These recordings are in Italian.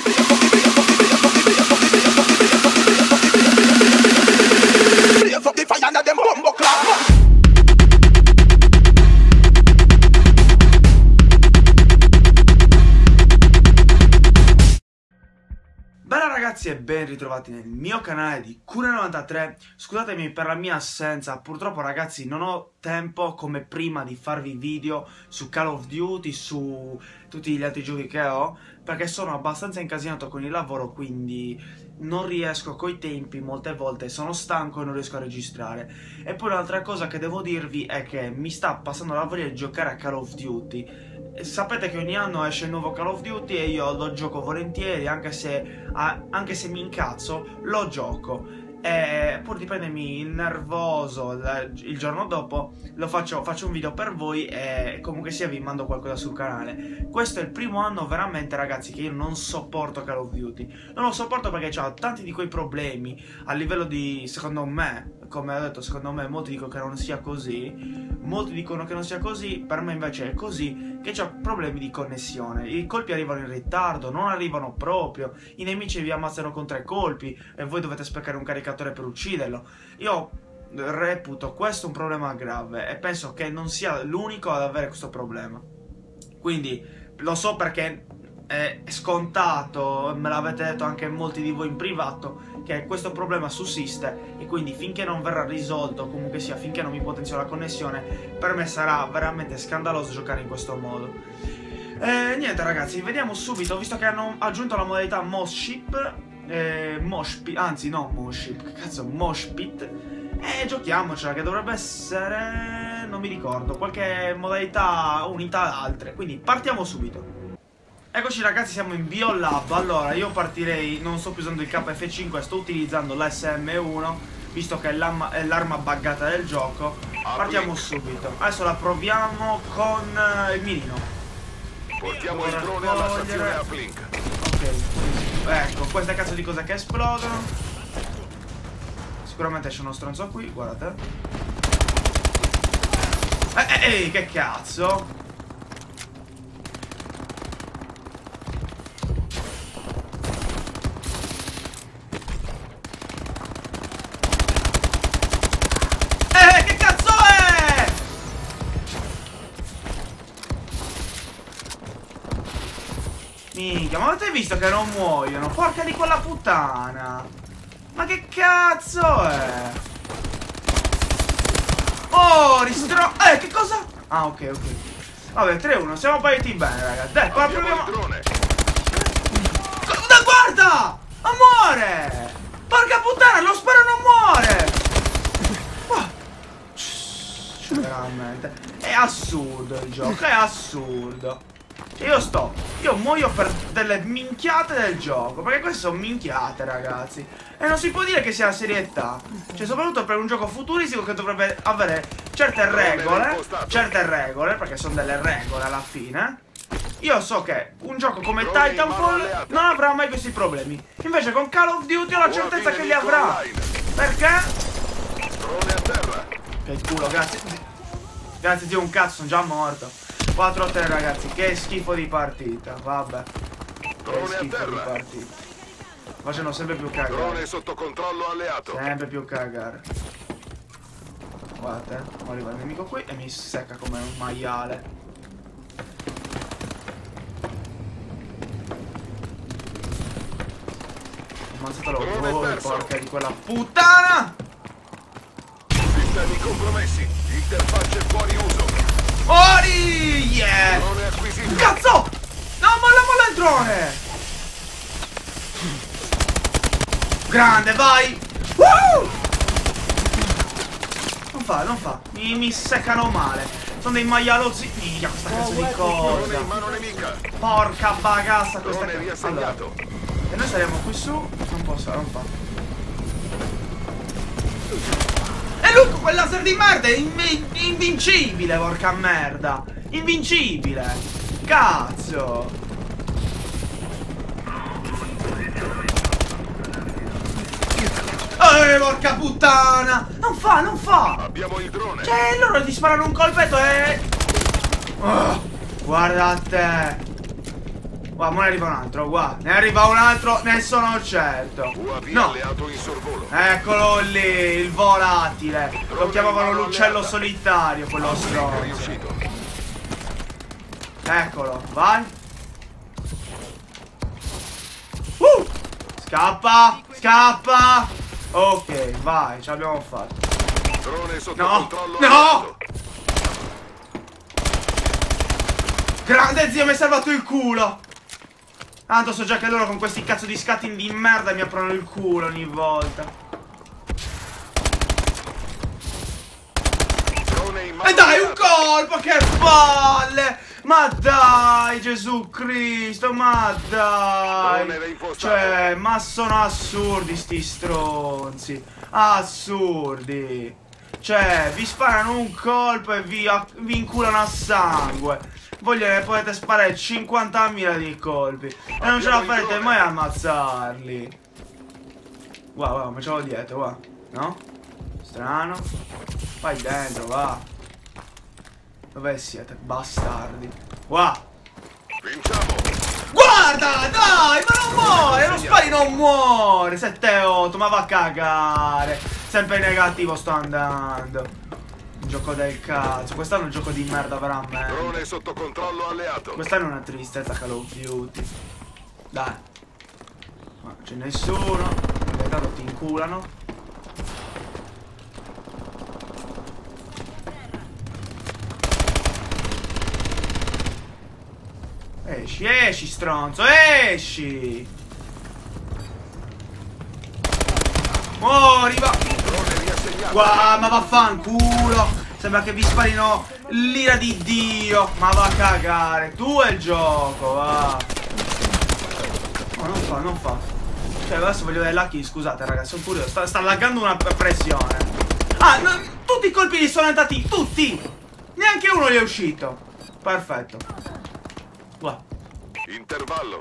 Bella ragazzi e ben ritrovati nel mio canale di Cure93. Scusatemi per la mia assenza, purtroppo ragazzi non ho tempo come prima di farvi video su Call of Duty, su tutti gli altri giochi che ho, perché sono abbastanza incasinato con il lavoro, quindi non riesco coi tempi, molte volte sono stanco e non riesco a registrare. E poi un'altra cosa che devo dirvi è che mi sta passando la voglia di giocare a Call of Duty. Sapete che ogni anno esce il nuovo Call of Duty e io lo gioco volentieri, anche se mi incazzo, lo gioco. E pur di prendermi nervoso il giorno dopo, faccio un video per voi e comunque sia vi mando qualcosa sul canale. Questo è il primo anno veramente ragazzi che io non sopporto Call of Duty. Non lo sopporto perché ha tanti di quei problemi a livello di, secondo me, come ho detto, secondo me molti dicono che non sia così, molti dicono che non sia così, per me invece è così, che c'ha problemi di connessione, i colpi arrivano in ritardo, non arrivano proprio, i nemici vi ammazzano con 3 colpi e voi dovete sprecare un caricatore per ucciderlo. Io reputo questo un problema grave e penso che non sia l'unico ad avere questo problema. Quindi lo so perché è scontato, me l'avete detto anche molti di voi in privato, che questo problema sussiste e quindi finché non verrà risolto, comunque sia finché non mi potenzio la connessione, per me sarà veramente scandaloso giocare in questo modo. Niente ragazzi, vediamo subito, visto che hanno aggiunto la modalità Moship, Moshpit, anzi no Moship, che cazzo, Moshpit, e giochiamocela, che dovrebbe essere, non mi ricordo, qualche modalità unita ad altre, quindi partiamo subito. Eccoci ragazzi, siamo in BioLab. Allora io partirei, non sto più usando il KF5, sto utilizzando l'SM1, visto che è l'arma buggata del gioco. Partiamo subito. Adesso la proviamo con il mirino. Portiamo il drone alla stazione Uplink. Ok, ecco, queste cazzo di cose che esplodono. Sicuramente c'è uno stronzo qui, guardate. Che cazzo? Minchia, ma avete visto che non muoiono? Porca di quella puttana! Ma che cazzo è? Oh, che cosa? Ah, ok. Vabbè, 3-1, siamo partiti bene, ragazzi. Dai, qua proviamo. Guarda! Ma muore! Porca puttana, lo spero non muore! Veramente. È assurdo il gioco, è assurdo. Io muoio per delle minchiate del gioco, perché queste sono minchiate ragazzi. E non si può dire che sia la serietà. Cioè soprattutto per un gioco futuristico che dovrebbe avere certe regole, perché sono delle regole alla fine. Io so che un gioco come Titanfall non avrà mai questi problemi. Invece con Call of Duty ho la certezza che li avrà. Perché? Drone a terra. Che culo, grazie. Grazie zio, un cazzo, sono già morto. 4-3 ragazzi, che schifo di partita, vabbè. Che schifo di partita. Facendo sempre più cagare. Drone sotto controllo alleato. Sempre più cagare. Guardate, arriva il nemico qui e mi secca come un maiale. Ammazzatelo voi, porca di quella puttana! Sistemi compromessi. Interfacce fuori uso. Fuori! Yeah! Drone acquisito. Cazzo! No, molla il drone! Grande, vai! Non fa. Mi seccano male. Sono dei maialozzi. Minchia, questa cazzo di cosa. Drone in mano nemica. Porca bagassa questa Drone cazzo. Allora, riassegnato. e noi saliamo qui su. Non fa. E lui con quel laser di merda è invincibile, porca merda. Invincibile. Cazzo. Porca puttana. Non fa. Abbiamo il drone. Cioè, loro gli sparano un colpetto e... Oh, guarda te. Guarda, ne arriva un altro, guarda. Ne arriva un altro, ne sono certo. UAV No. alleato in sorvolo. Eccolo lì, il volatile. Lo chiamavano l'uccello solitario, quello stronzo. Riuscito. Eccolo, vai. Scappa, scappa. Ok, vai, ce l'abbiamo fatta. Drone sotto No, controllo. no. alleato. Grande zio, mi hai salvato il culo. Tanto so già che loro con questi cazzo di scatti di merda mi aprono il culo ogni volta. Drone in mano E dai, un alleato. colpo, che palle! Ma dai, Gesù Cristo, ma dai! Drone reimpostato. Cioè, ma sono assurdi sti stronzi. Assurdi. Cioè, vi sparano un colpo e vi inculano a sangue. Voi gliene potete sparare 50.000 di colpi e non ce la farete mai a ammazzarli. Guarda, ma ce l'ho dietro, va. No? Strano. Vai dentro, va. Dove siete, bastardi? Guarda. Vinciamo. Guarda, dai, ma non muore, lo spari non muore. 7-8, ma va a cagare. Sempre in negativo sto andando. Un gioco del cazzo. Quest'anno è un gioco di merda veramente. Drone sotto controllo alleato. Quest'anno è una tristezza Call of Duty. Dai. Ma non c'è nessuno. Intanto ti inculano. Esci, esci stronzo, esci. Muori, va. Drone riassegnato. Guarda, ma vaffanculo. Sembra che vi sparino l'ira di Dio. Ma va a cagare. Tu e il gioco, va. No, non fa. Cioè, adesso voglio vedere la kill. Scusate, ragazzi, sono curioso. Sta laggando una pressione. Ah, no, tutti i colpi gli sono andati. Tutti. Neanche uno gli è uscito. Perfetto. Guarda. Intervallo.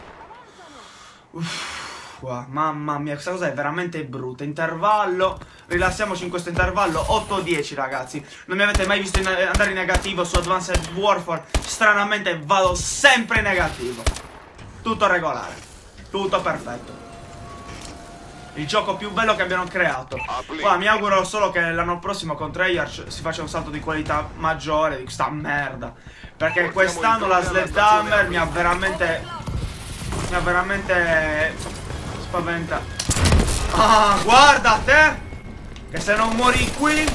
Qua, mamma mia, questa cosa è veramente brutta. Intervallo, rilassiamoci in questo intervallo. 8-10 ragazzi. Non mi avete mai visto andare in negativo su Advanced Warfare. Stranamente vado sempre in negativo. Tutto regolare, tutto perfetto. Il gioco più bello che abbiano creato. Qua mi auguro solo che l'anno prossimo con Treyarch si faccia un salto di qualità maggiore di questa merda. Perché quest'anno la Sledgehammer mi ha veramente spaventa. Ah, guarda te! Che se non muori qui.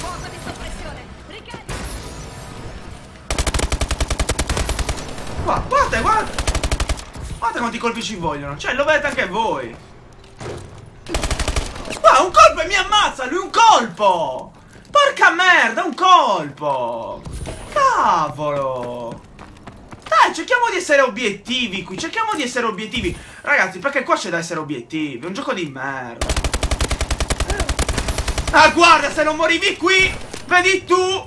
Guarda, guarda! Guarda quanti colpi ci vogliono. Cioè, lo vedete anche voi. Guarda, un colpo e mi ammazza lui, un colpo! Porca merda, un colpo! Cavolo! Dai, cerchiamo di essere obiettivi qui, cerchiamo di essere obiettivi. Ragazzi, perché qua c'è da essere obiettivi, è un gioco di merda. Ah, guarda, se non morivi qui, vedi tu.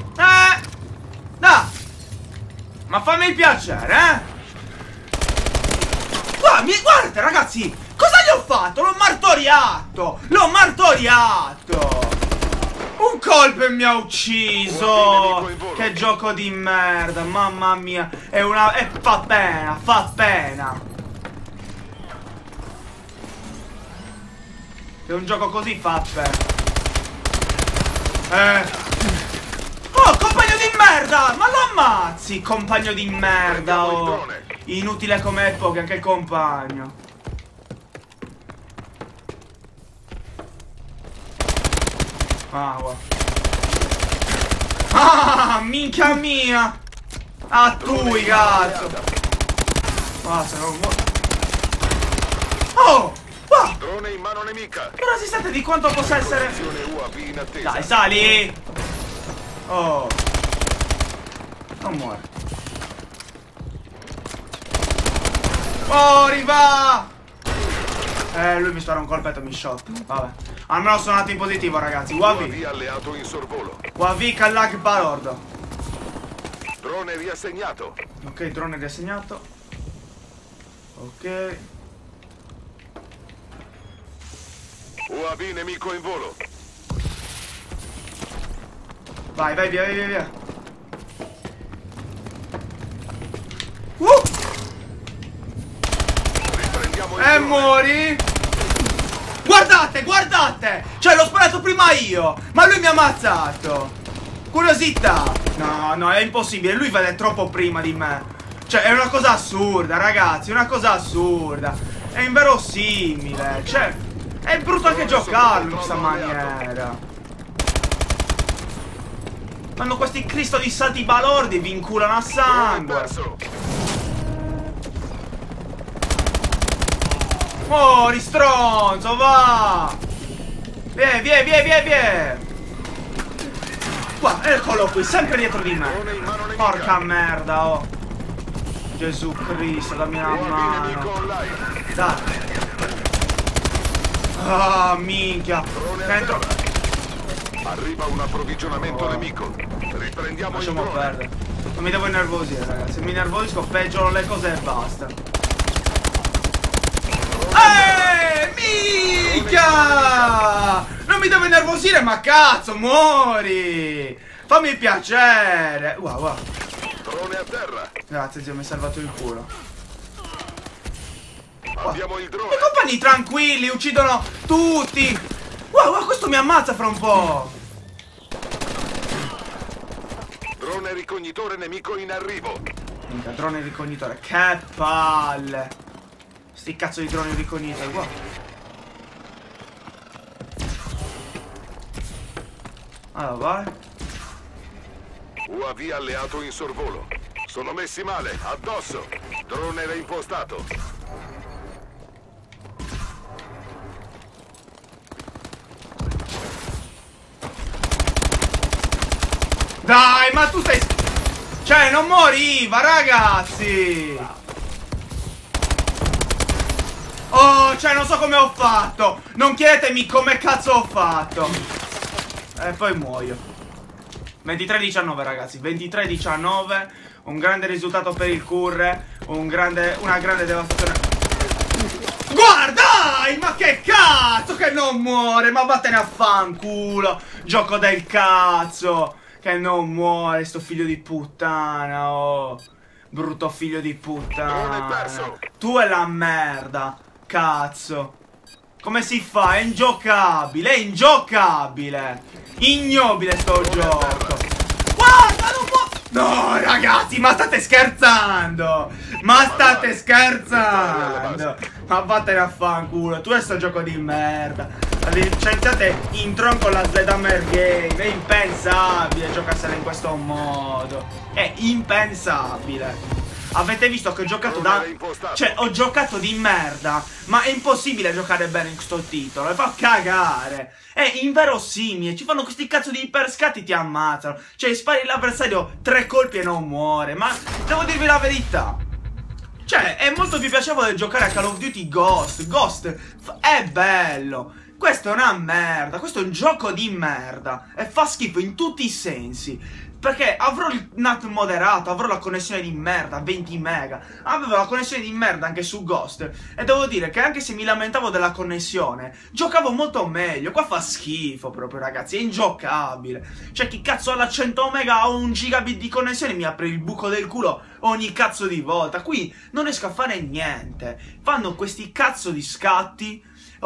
Dai. Ma fammi il piacere, Guardate, ragazzi, cosa gli ho fatto? L'ho martoriato. L'ho martoriato. Un colpo e mi ha ucciso. Che gioco di merda. Mamma mia. È una... fa pena. Fa pena. Che un gioco così fa pena. Oh, compagno di merda. Ma lo ammazzi, compagno di merda. Oh. Inutile come epoca anche il compagno. Ah, guarda. Ah, minchia mia. Ah, tu, cazzo. Ah, se non muoio. Oh, qua. Drone in mano nemica. Che resistente di quanto possa essere. UAV in attesa. Dai, sali. Oh. Non muore. Fuori, va. Lui mi spara un colpetto e mi shot. Vabbè. Almeno sono andati in positivo, ragazzi. UAV. UAV alleato in sorvolo. UAV Kallag Balord. Drone riassegnato. Ok, drone riassegnato. Ok. UAV nemico in volo. Vai, vai, via, via, via. E muori. Guardate, guardate. Cioè l'ho sparato prima io, ma lui mi ha ammazzato. Curiosità. No, no, è impossibile. Lui vede troppo prima di me. Cioè è una cosa assurda, ragazzi. Una cosa assurda. È inverosimile. Cioè è brutto anche giocarlo in questa maniera. Fanno questi Cristo di salti balordi e vi inculano a sangue. Muori, stronzo, va! Vieni, vieni, vieni, vieni, vieni! Qua, eccolo qui, sempre dietro di me. Porca merda, oh. Gesù Cristo, dammi una mano. Dai. Ah, minchia. Dentro. Arriva un approvvigionamento nemico. Riprendiamo il Lasciamo drone. perdere. Non mi devo innervosire, ragazzi. Se mi innervosisco peggioro le cose e basta. Minchia! Non mi devo innervosire, ma cazzo, muori! Fammi piacere! Wow, wow. Drone a terra. Grazie, zio, mi hai salvato il culo. Abbiamo il I drone. compagni tranquilli, uccidono tutti! Wow, wow, questo mi ammazza fra un po'! Drone ricognitore nemico in arrivo. Minchia, drone ricognitore, che palle! Sti cazzo di droni ricognitori, qua. Allora, vai. UAV alleato in sorvolo. Sono messi male, addosso. Drone reimpostato. Dai, ma tu stai... Cioè, non moriva, ragazzi! Oh, cioè, non so come ho fatto! Non chiedetemi come cazzo ho fatto! E poi muoio. 23-19, ragazzi, 23-19. Un grande risultato per il Curre. Una grande devastazione. Guarda! Ma che cazzo che non muore! Ma vattene a fanculo! Gioco del cazzo! Che non muore, sto figlio di puttana, oh! Brutto figlio di puttana! Tu è la merda! Cazzo! Come si fa? È ingiocabile! È ingiocabile! Ignobile sto gioco! Guarda, non può... No, ragazzi, ma state scherzando! Ma state scherzando! Ma vattene a fanculo! Tu è sto gioco di merda! Licenziate in tronco la Sledhammer Game! È impensabile giocarsela in questo modo! È impensabile! Avete visto che ho giocato da... Cioè, ho giocato di merda, ma è impossibile giocare bene in questo titolo, e fa cagare. È inverosimile, ci fanno questi cazzo di iperscatti, ti ammazzano. Cioè, spari l'avversario 3 colpi e non muore, ma devo dirvi la verità. Cioè, è molto più piacevole giocare a Call of Duty Ghost. Ghost è bello. Questo è una merda, questo è un gioco di merda. E fa schifo in tutti i sensi. Perché avrò il NAT moderato, avrò la connessione di merda, 20 mega. Avevo la connessione di merda anche su Ghost. E devo dire che anche se mi lamentavo della connessione, giocavo molto meglio. Qua fa schifo proprio, ragazzi, è ingiocabile. Cioè, chi cazzo ha la 100 mega o 1 gigabit di connessione mi apre il buco del culo ogni cazzo di volta. Qui non riesco a fare niente. Fanno questi cazzo di scatti.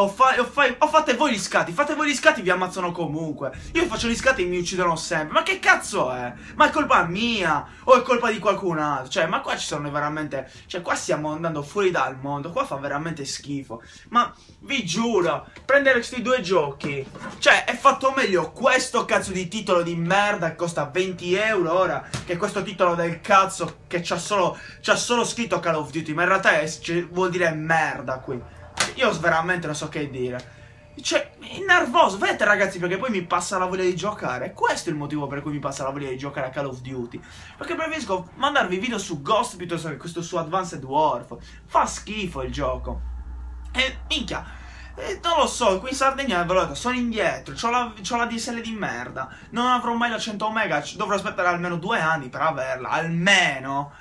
Fate voi gli scatti, vi ammazzano comunque. Io faccio gli scatti e mi uccidono sempre. Ma che cazzo è? Ma è colpa mia? O è colpa di qualcun altro? Cioè, ma qua ci sono veramente... Cioè, qua stiamo andando fuori dal mondo. Qua fa veramente schifo. Ma vi giuro, prendere questi due giochi, cioè, è fatto meglio questo cazzo di titolo di merda che costa 20 euro ora, che questo titolo del cazzo che c'ha solo scritto Call of Duty. Ma in realtà vuol dire merda qui. Io veramente non so che dire. Cioè, è nervoso. Vedete, ragazzi, perché poi mi passa la voglia di giocare. Questo è il motivo per cui mi passa la voglia di giocare a Call of Duty. Perché preferisco mandarvi video su Ghost piuttosto che questo su Advanced Warfare. Fa schifo il gioco. E minchia, non lo so, qui in Sardegna sono indietro. C'ho la DSL di merda. Non avrò mai la 100 mega. Dovrò aspettare almeno 2 anni per averla. Almeno.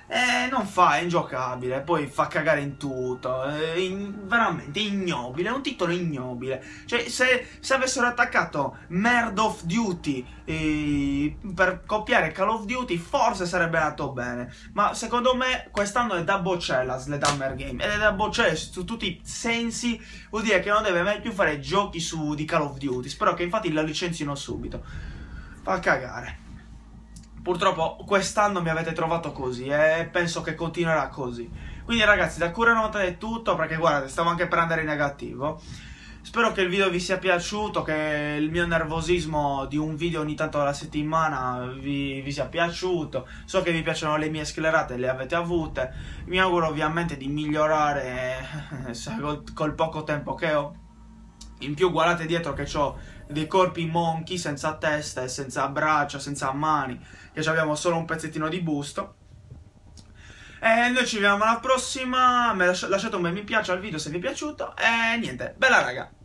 Non fa, è ingiocabile, poi fa cagare in tutto, veramente ignobile, è un titolo ignobile. Cioè, se avessero attaccato Merd of Duty per copiare Call of Duty, forse sarebbe andato bene. Ma secondo me quest'anno è da bocella Sledhammer Game, ed è da bocella su tutti i sensi, vuol dire che non deve mai più fare giochi di Call of Duty. Spero che infatti la licenzino subito. Fa cagare. Purtroppo quest'anno mi avete trovato così e penso che continuerà così. Quindi ragazzi, da Cura93 è tutto, perché guardate, stavo anche per andare in negativo. Spero che il video vi sia piaciuto, che il mio nervosismo di un video ogni tanto alla settimana vi sia piaciuto. So che vi piacciono le mie sclerate, le avete avute. Mi auguro ovviamente di migliorare col poco tempo che ho. In più guardate dietro che ho dei corpi monkey senza testa e senza braccia, senza mani, che abbiamo solo un pezzettino di busto. E noi ci vediamo alla prossima. Lasciate un bel mi piace al video se vi è piaciuto. E niente, bella raga.